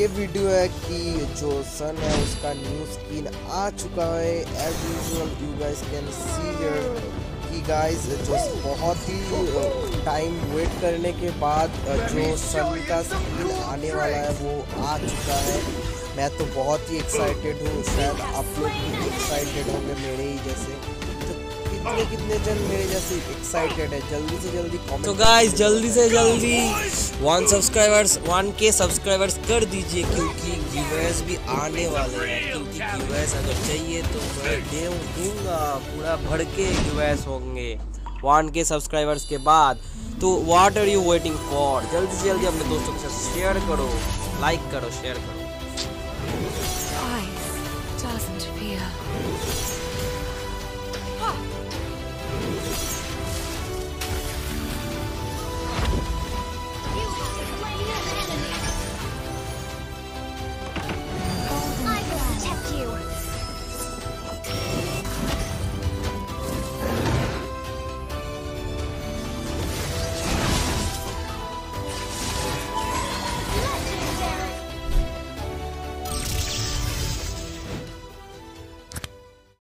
Video है कि जो सन है उसका न्यू स्किन आ चुका है। As usual you guys can see here कि गाइस जो बहुत ही टाइम वेट करने के बाद जो सन का स्किन आने वाला है वो आ चुका है। मैं तो बहुत ही एक्साइटेड हूँ, शायद आप लोग भी एक्साइटेड होंगे मेरे ही जैसे। तो कितने जन मेरे जैसे एक्साइटेड है, जल्दी से जल्दी कमेंट। तो गाइस जल्दी से जल्दी 1K सब्सक्राइबर्स कर दीजिए, क्योंकि गिवेस भी आने वाले हैं। क्योंकि गिवेस अगर चाहिए तो मैं दूंगा, पूरा भर के गिवेस होंगे 1K सब्सक्राइबर्स के बाद। तो what are you waiting for? जल्दी से जल्दी अपने दोस्तों के साथ शेयर करो, लाइक करो, शेयर करो। Ice doesn't fear.